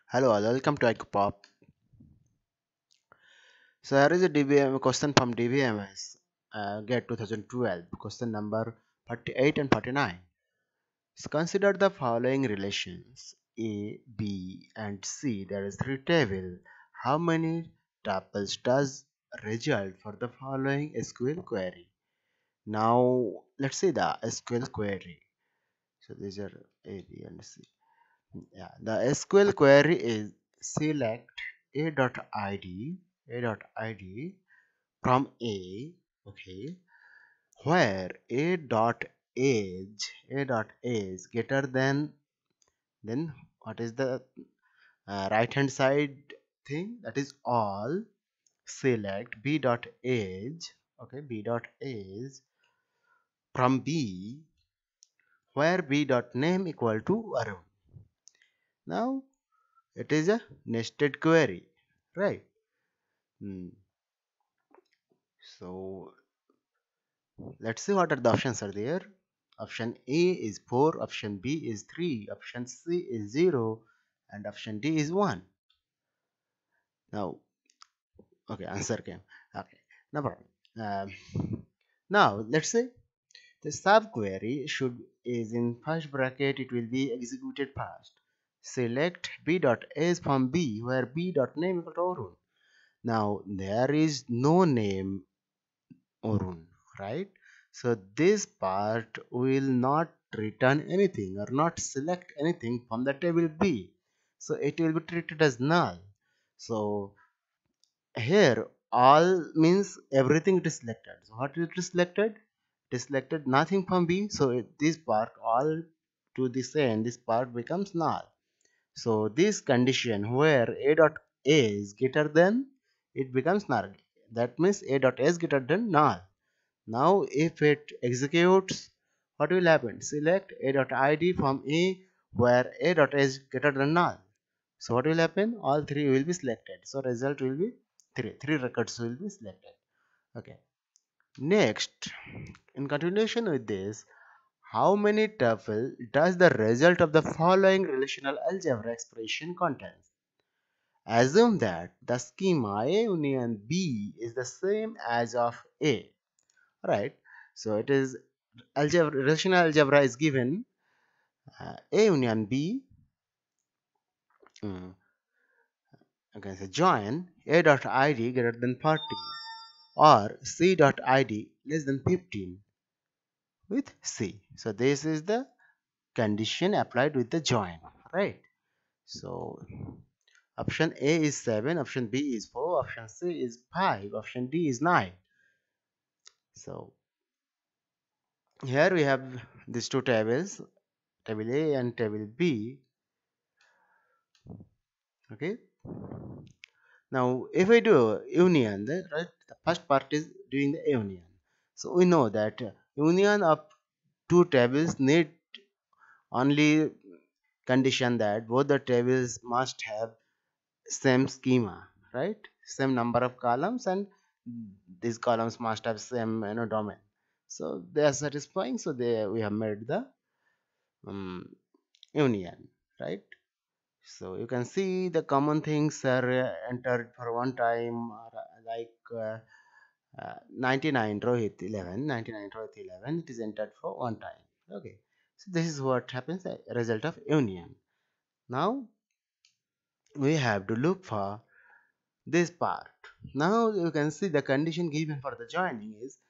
Hello all, welcome to Pop. So here is a DBM question from DBMS, get 2012, question number 48 and 49. So consider the following relations A, B and C. There is three table. How many tuples does result for the following SQL query? Now let's see the SQL query. So these are A, B and C. Yeah, the SQL query is select a.id a.id from A, okay, where a.age greater than, then what is the right hand side thing, that is all. Select b.age, okay, b.age from B, where b.name equal to Arun. Now it is a nested query, right? Hmm. So let's see what are the options are there. Option A is 4, option B is 3, option C is 0, and option D is 1. Now, okay, answer came. Okay, no problem. Now, let's say the subquery should is in first bracket, it will be executed first. Select b.s from B, where b.name equal to Arun. Now, there is no name Arun, right? So this part will not return anything or not select anything from the table B. So it will be treated as null. So here all means everything it is selected. So what it is selected? It is selected nothing from B. So this part all to this end, this part becomes null. So this condition where a dot a is greater than, it becomes null. That means a dot a is greater than null. Now if it executes, what will happen? Select a.id from A, where a.s is greater than null. So what will happen? All three will be selected. So result will be 3. 3 records will be selected. Okay. Next, in continuation with this, how many tuple does the result of the following relational algebra expression contains? Assume that the schema A union B is the same as of A. Right, so it is algebra, relational algebra is given A union B. Okay, so join A dot id greater than 40 or C dot id less than 15 with C. So this is the condition applied with the join, right? So option A is 7, option B is 4, option C is 5, option D is 9. So here we have these two tables, table A and table B. Okay, now if I do union, right, the first part is doing the union. So we know that union of two tables need only condition that both the tables must have same schema, right, same number of columns, and these columns must have same domain. So they are satisfying, so they we have made the um, union, right? So you can see the common things are entered for one time, like 99 Rohit 11, 99 Rohit 11, it is entered for one time. Okay, so this is what happens, the result of union. Now we have to look for this part. Now you can see the condition given for the joining is,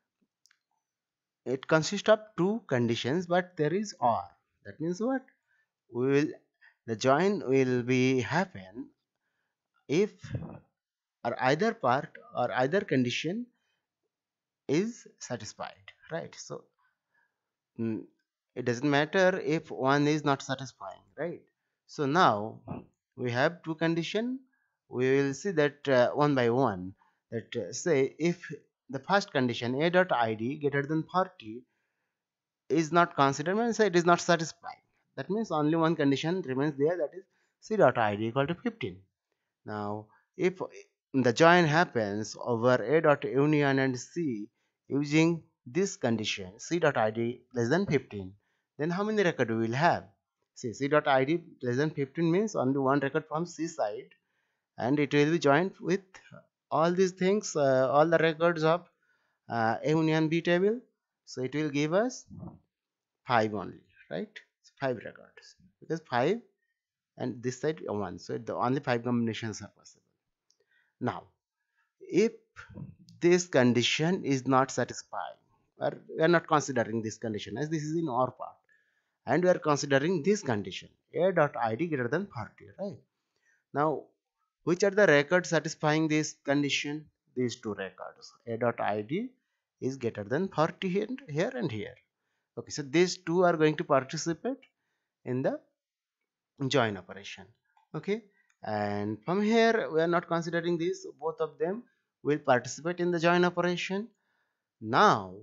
it consists of two conditions, but there is or. That means what? We will, the join will be happen if or either part or either condition is satisfied, right? So mm, it doesn't matter if one is not satisfying, right? So now we have two condition. We will see that one by one, that say if the first condition a dot id greater than 40 is not considered, means it is not satisfying. That means only one condition remains there, that is c dot id equal to 15. Now, if the join happens over A dot union and C using this condition, C dot id less than 15, then how many records we will have? See, C.Id less than 15 means only one record from C side, and it will be joined with all these things, all the records of A union B table. So it will give us 5 only, right? So 5 records, because 5 and this side 1, so the only 5 combinations are possible. Now, if this condition is not satisfied, or we are not considering this condition, as this is in our part, and we are considering this condition, A.Id greater than 40, right? Now, which are the records satisfying this condition? These two records, A.Id is greater than 40 here and here. Okay, so these two are going to participate in the join operation. Okay, and from here we are not considering this, both of them will participate in the join operation. Now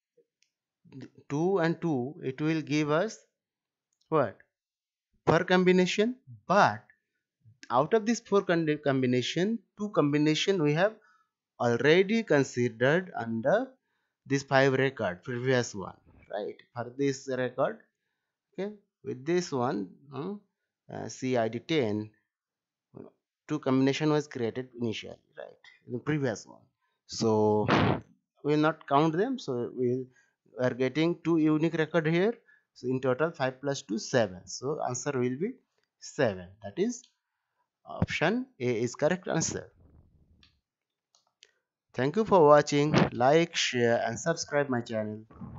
2 and 2, it will give us what? 4 combination, but out of this 4 combination, 2 combination we have already considered under this 5 record, previous one, right? For this record, okay, with this one, C.Id 10, 2 combination was created initially, right, in the previous one. So we will not count them, so we are getting 2 unique record here. So in total 5 plus 2 7, so answer will be 7. That is option A is correct answer. Thank you for watching. Like, share and subscribe my channel.